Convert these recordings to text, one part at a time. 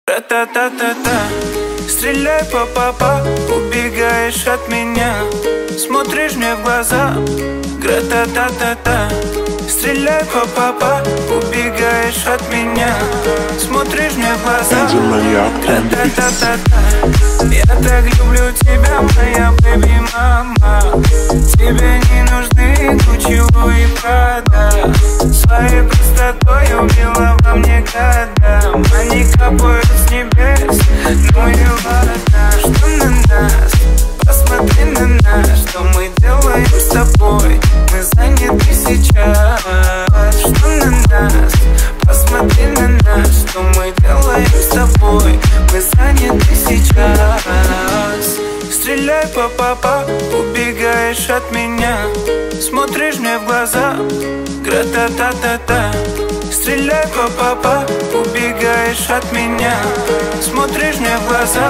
Ра-та-та-та-та, стреляй по папа, убегаешь от меня, смотришь мне в глаза. Гра-та-та-та-та, стреляй по папа, убегаешь от меня, смотришь мне в глаза. Гра-та-та-та-та, я так люблю тебя, моя бэби-мама. Тебе не нужны Гуччи и Прада, своей простотой убила во мне года. Они капают с небес, ну и ладно. Что на нас? Посмотри на нас, что мы делаем с тобой. Мы заняты сейчас. Что на нас? Посмотри на нас, что мы делаем с тобой. Мы заняты сейчас. Стреляй по папа, убегаешь от меня, смотришь мне в глаза. Гра-та-та-та-та, стреляй по папа, убегаешь от меня, смотришь мне в глаза.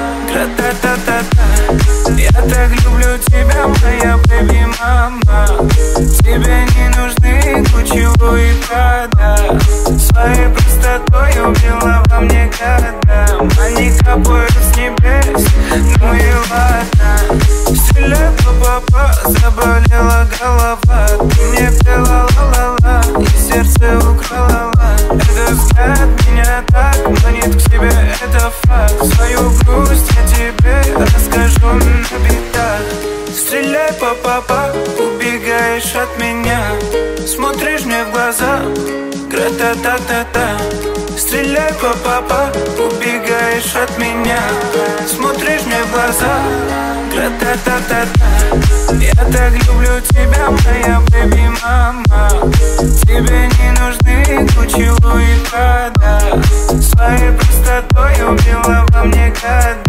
Гра-та-та-та-та, я так люблю тебя, моя бэби-мама. Тебе не нужны Гуччи и Прада, своей простотой убила во мне года. Они капают с небес, ну и ладно. Стреляй по папа, заболела голова. Ты мне пела ла-ла-ла, и сердце украла. Этот взгляд меня так манит к себе, это факт. Свою грусть я тебе расскажу на битах. Стреляй по папа, убегаешь от меня, смотришь мне в глаза. Гра-та-та-та-та, стреляй по папа, убегаешь от меня, смотришь мне в глаза. Гра-та-та-та-та, я так люблю тебя, моя бэби-мама. Тебе не нужны Гуччи и Прада, своей простотой убила во мне года.